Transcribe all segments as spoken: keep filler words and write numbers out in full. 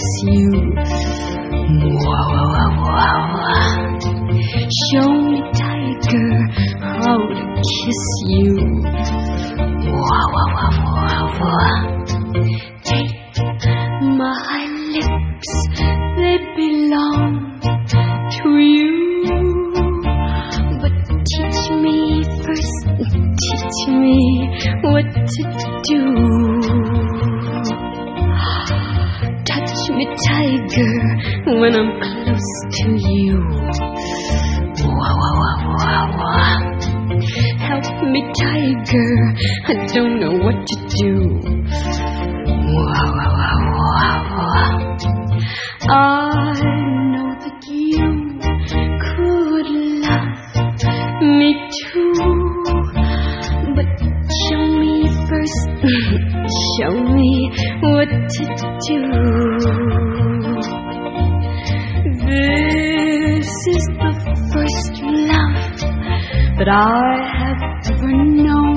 you. Wow, wow, wow, wow. Show me, tiger, how to kiss you. Wow, wow, wow, wow, wow. Take my lips, they belong to you. But teach me first, teach me what to do. Touch me, tiger, when I'm close to you. Wow, wow, wow, wow, wow. Help me, tiger, I don't know what to do. Wow, wow, wow, wow, wow. I know that you could love me too, but show me first, show me what to do. This is the first love that I have ever known.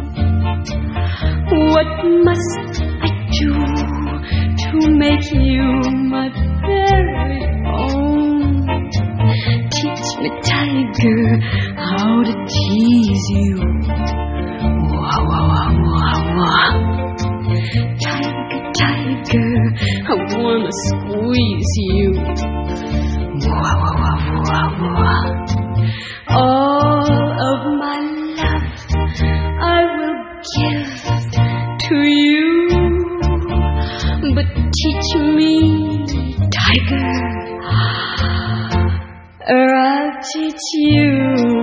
What must I do to make you my very own? Teach me, tiger, how to tease you. Wow, wow, wow, wow, wow. Tiger, tiger, I wanna squeeze you. Wow, wow, wow, wow, wow. All of my love I will give to you, but teach me, tiger, or I'll teach you.